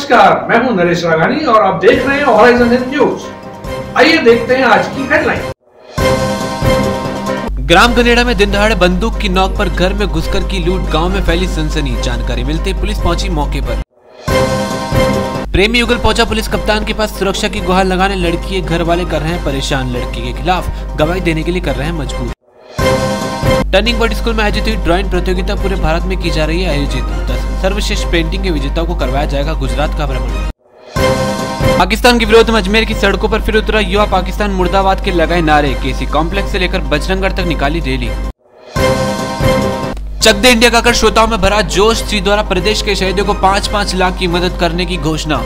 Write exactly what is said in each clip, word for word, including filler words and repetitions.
नमस्कार, मैं हूं नरेश राघानी और आप देख रहे हैं हॉराइजन हिंद न्यूज। आइए देखते हैं आज की हेडलाइन। ग्राम गनेड़ा में दिन दहाड़े बंदूक की नोक पर घर में घुसकर की लूट, गांव में फैली सनसनी। जानकारी मिलते पुलिस पहुंची मौके पर। प्रेमी युगल पहुंचा पुलिस कप्तान के पास, सुरक्षा की गुहार लगाने लड़की के घर वाले कर रहे हैं परेशान। लड़की के खिलाफ गवाही देने के लिए कर रहे हैं मजबूर। टर्निंग पॉइंट स्कूल में आयोजित हुई ड्राइंग प्रतियोगिता पूरे भारत में की जा रही है आयोजित। दस सर्वश्रेष्ठ पेंटिंग के विजेताओं को करवाया जाएगा गुजरात का भ्रमण। पाकिस्तान के विरोध में अजमेर की सड़कों पर फिर उतरा युवा, पाकिस्तान मुर्दाबाद के लगाए नारे। केसी कॉम्प्लेक्स से लेकर बजरंगगढ़ तक निकाली रैली। चक दे इंडिया का कर श्रोताओं में भरा जोश। श्री द्वारा प्रदेश के शहीदों को पाँच पाँच लाख की मदद करने की घोषणा।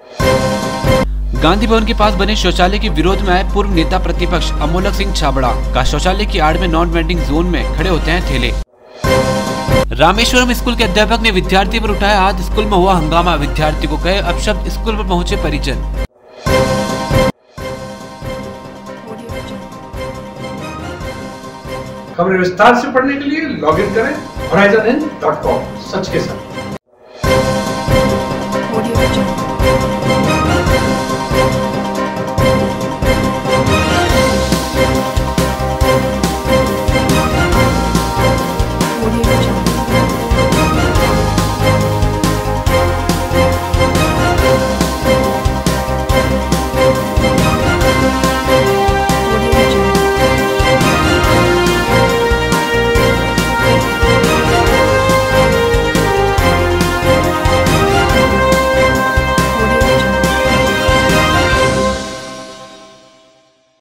गांधी भवन के पास बने शौचालय के विरोध में आए पूर्व नेता प्रतिपक्ष अमोलक सिंह छाबड़ा का शौचालय की आड़ में नॉन वेंडिंग जोन में खड़े होते हैं ठेले। रामेश्वरम स्कूल के अध्यापक ने विद्यार्थी पर उठाया हाथ, स्कूल में हुआ हंगामा। विद्यार्थी को कहे अपशब्द, स्कूल पर पहुंचे परिजन। खबरें विस्तार से पढ़ने के लिए लॉग इन करें हॉराइजन हिंद डॉट कॉम। सच के साथ।